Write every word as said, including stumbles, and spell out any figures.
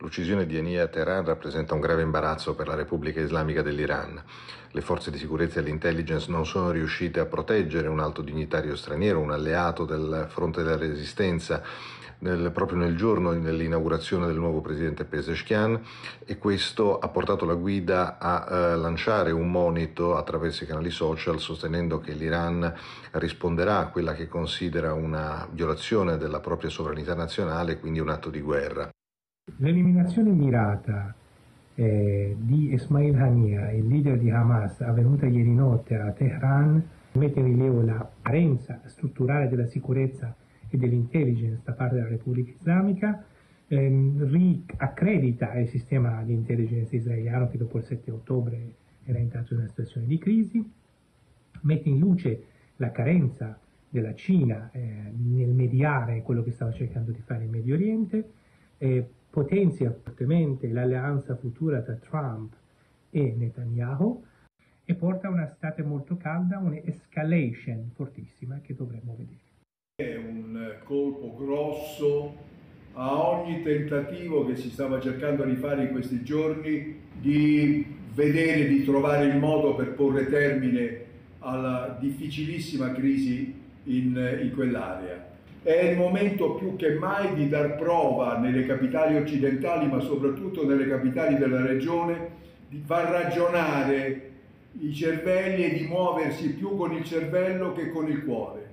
L'uccisione di Hania a Teheran rappresenta un grave imbarazzo per la Repubblica Islamica dell'Iran. Le forze di sicurezza e l'intelligence non sono riuscite a proteggere un alto dignitario straniero, un alleato del fronte della resistenza, nel, proprio nel giorno dell'inaugurazione del nuovo presidente Pezeshkian, e questo ha portato la guida a eh, lanciare un monito attraverso i canali social, sostenendo che l'Iran risponderà a quella che considera una violazione della propria sovranità nazionale, quindi un atto di guerra. L'eliminazione mirata eh, di Ismail Haniyeh, il leader di Hamas, avvenuta ieri notte a Teheran, mette in rilievo la carenza strutturale della sicurezza e dell'intelligence da parte della Repubblica Islamica, ehm, riaccredita il sistema di intelligence israeliano che dopo il sette ottobre era entrato in una situazione di crisi, mette in luce la carenza della Cina eh, nel mediare quello che stava cercando di fare in Medio Oriente, eh, potenzia fortemente l'alleanza futura tra Trump e Netanyahu e porta a un'estate molto calda, un'escalation fortissima che dovremmo vedere. È un colpo grosso a ogni tentativo che si stava cercando di fare in questi giorni di vedere, di trovare il modo per porre termine alla difficilissima crisi in, in quell'area. È il momento più che mai di dar prova nelle capitali occidentali, ma soprattutto nelle capitali della regione, di far ragionare i cervelli e di muoversi più con il cervello che con il cuore.